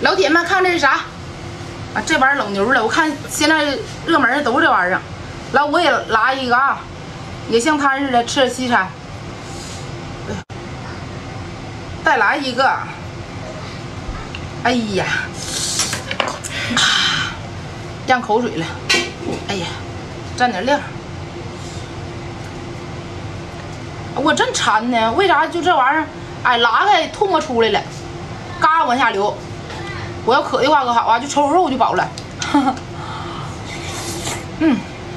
老铁们，看这是啥？啊，这玩意儿老牛了！我看现在热门的都是这玩意儿。来，我也来一个啊，也像他似的吃点西餐。再来一个。哎呀，咽口水了。哎呀，蘸点料。我真馋呢，为啥就这玩意儿？哎，拉开唾沫出来了，嘎往下流。我要渴的话可好啊，就抽口肉就饱了。嗯，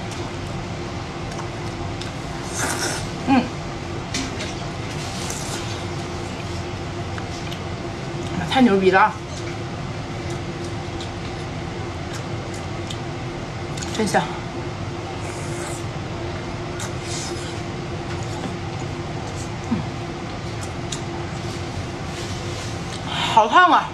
太牛逼了啊！真香。好烫啊！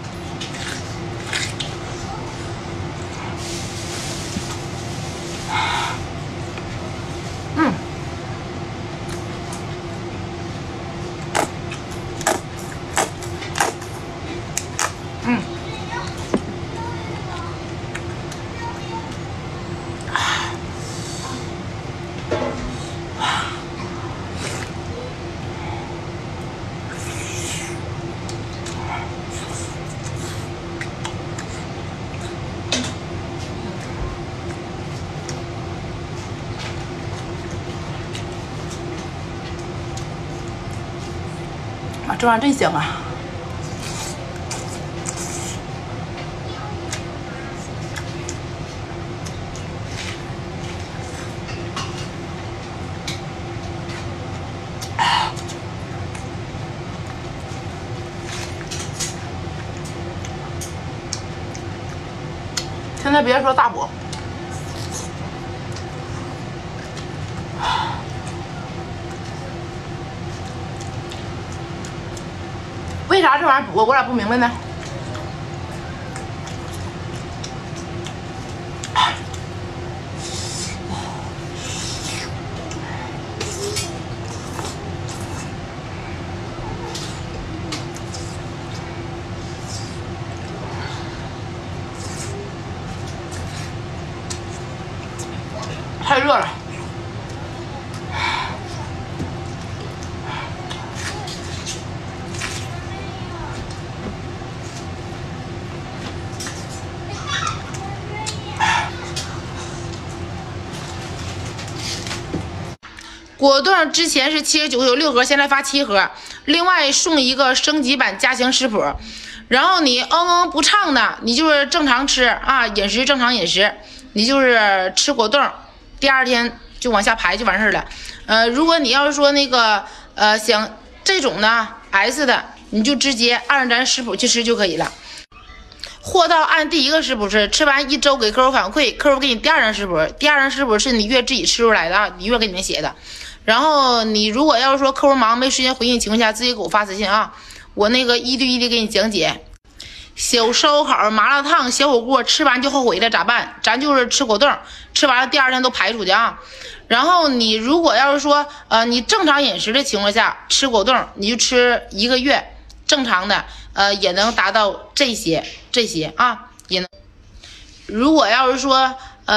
这玩意儿真香啊！现在别说大补。为啥这玩意儿补？我咋不明白呢？太热了。果冻之前是79有6盒，现在发7盒，另外送一个升级版加强食谱。然后你不畅的，你就是正常吃啊，饮食正常饮食，你就是吃果冻，第2天就往下排就完事了。如果你要是说那个想这种的 S 的，你就直接按照咱食谱去吃就可以了。货到按第1个食谱吃，吃完1周给客户反馈，客户给你第2张食谱，第2张食谱是你月自己吃出来的啊，你月给你们写的。然后你如果要是说客户忙没时间回应情况下，直接给我发私信啊，我那个1对1的给你讲解。小烧烤、麻辣烫、小火锅吃完就后悔了咋办？咱就是吃果冻，吃完了第2天都排出去啊。然后你如果要是说你正常饮食的情况下吃果冻，你就吃1个月正常的也能达到这些啊，也能。如果要是说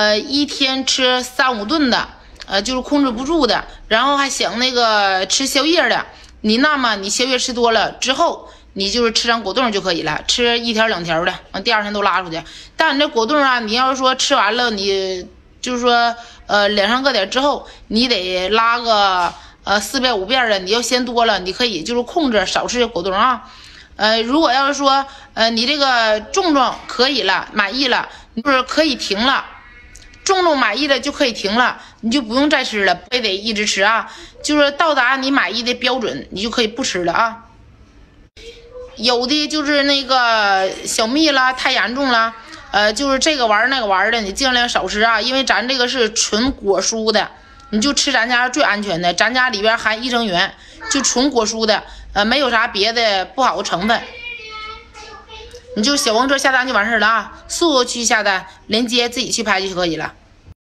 1天吃3、5顿的。就是控制不住的，然后还想那个吃宵夜的，那么你宵夜吃多了之后，你就是吃张果冻就可以了，吃1条2条的，第2天都拉出去。但你这果冻啊，你要是说吃完了，你就是说2、3个点之后，你得拉个4遍5遍的，你要嫌多了，你可以就是控制少吃果冻啊。如果要是说你这个重可以了，满意了，你就是可以停了。重满意的就可以停了，你就不用再吃了，非得一直吃啊。就是到达你满意的标准，你就可以不吃了啊。有的就是那个小蜜啦，太严重了，就是这个玩那个玩的，你尽量少吃啊，因为咱这个是纯果蔬的，你就吃咱家最安全的，咱家里边含益生元，就纯果蔬的，没有啥别的不好的成分。你就小黄车下单就完事了啊，速去下单，链接自己去拍就可以了。